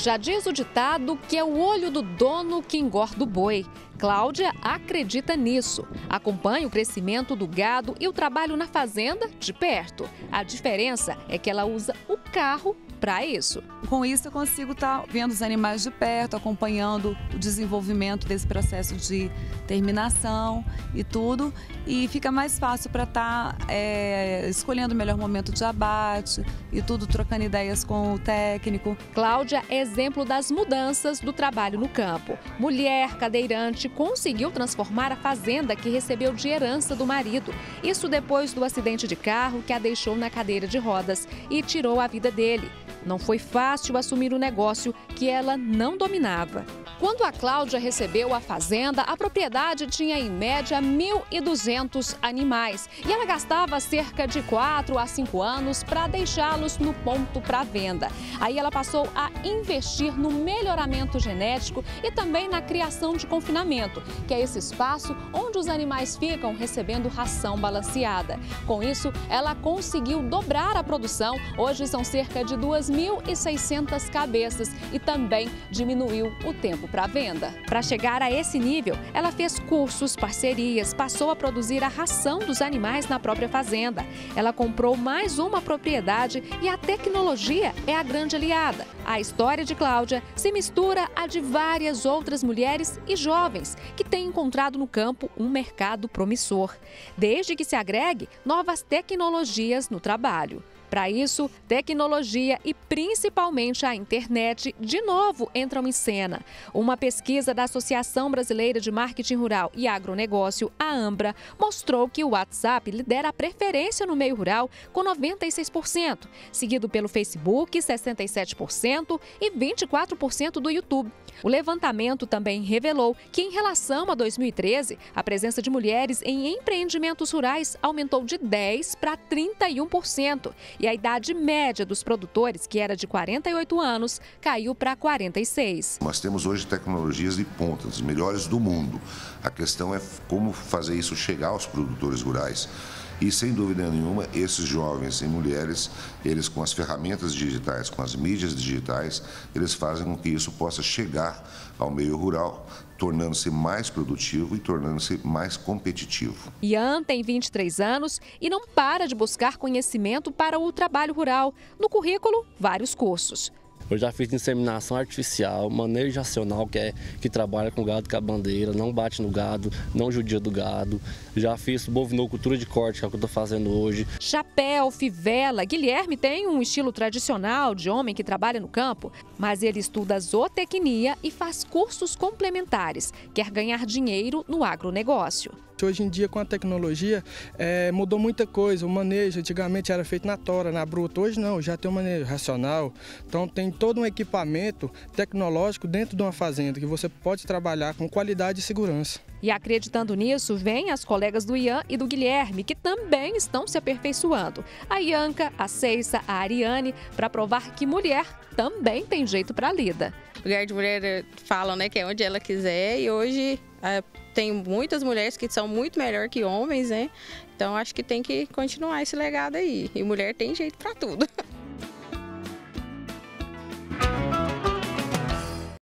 Já diz o ditado que é o olho do dono que engorda o boi. Cláudia acredita nisso. Acompanha o crescimento do gado e o trabalho na fazenda de perto. A diferença é que ela usa o carro para isso. Com isso eu consigo estar vendo os animais de perto, acompanhando o desenvolvimento desse processo de terminação e tudo. E fica mais fácil para estar escolhendo o melhor momento de abate e tudo, trocando ideias com o técnico. Cláudia é exemplo das mudanças do trabalho no campo. Mulher, cadeirante, conseguiu transformar a fazenda que recebeu de herança do marido. Isso depois do acidente de carro que a deixou na cadeira de rodas e tirou a vida dele. Não foi fácil assumir o negócio que ela não dominava. Quando a Cláudia recebeu a fazenda, a propriedade tinha em média 1.200 animais e ela gastava cerca de 4 a 5 anos para deixá-los no ponto para venda. Aí ela passou a investir no melhoramento genético e também na criação de confinamento, que é esse espaço onde os animais ficam recebendo ração balanceada. Com isso, ela conseguiu dobrar a produção. Hoje são cerca de 2.600 cabeças e também diminuiu o tempo para venda. Para chegar a esse nível, ela fez cursos, parcerias, passou a produzir a ração dos animais na própria fazenda. Ela comprou mais uma propriedade e a tecnologia é a grande aliada. A história de Cláudia se mistura à de várias outras mulheres e jovens que têm encontrado no campo um mercado promissor, desde que se agregue novas tecnologias no trabalho. Para isso, tecnologia e principalmente a internet de novo entram em cena. Uma pesquisa da Associação Brasileira de Marketing Rural e Agronegócio, a AMBRA, mostrou que o WhatsApp lidera a preferência no meio rural com 96%, seguido pelo Facebook, 67% e 24% do YouTube. O levantamento também revelou que, em relação a 2013, a presença de mulheres em empreendimentos rurais aumentou de 10% para 31%. E a idade média dos produtores, que era de 48 anos, caiu para 46. Nós temos hoje tecnologias de ponta, as melhores do mundo. A questão é como fazer isso chegar aos produtores rurais. E, sem dúvida nenhuma, esses jovens e mulheres, eles com as ferramentas digitais, com as mídias digitais, eles fazem com que isso possa chegar ao meio rural, tornando-se mais produtivo e tornando-se mais competitivo. Ian tem 23 anos e não para de buscar conhecimento para o trabalho rural. No currículo, vários cursos. Eu já fiz inseminação artificial, manejo racional, que trabalha com gado com a bandeira, não bate no gado, não judia do gado. Já fiz bovinocultura de corte, que é o que eu estou fazendo hoje. Chapéu, fivela. Guilherme tem um estilo tradicional de homem que trabalha no campo, mas ele estuda zootecnia e faz cursos complementares. Quer ganhar dinheiro no agronegócio. Hoje em dia, com a tecnologia, mudou muita coisa. O manejo antigamente era feito na tora, na bruta. Hoje não, já tem um manejo racional. Então tem todo um equipamento tecnológico dentro de uma fazenda que você pode trabalhar com qualidade e segurança. E acreditando nisso, vêm as colegas do Ian e do Guilherme, que também estão se aperfeiçoando. A Ianca, a Ceissa, a Ariane, para provar que mulher também tem jeito para lida. Lugar de mulher falam, né, que é onde ela quiser, e hoje tem muitas mulheres que são muito melhor que homens, né? Então acho que tem que continuar esse legado aí. E mulher tem jeito para tudo.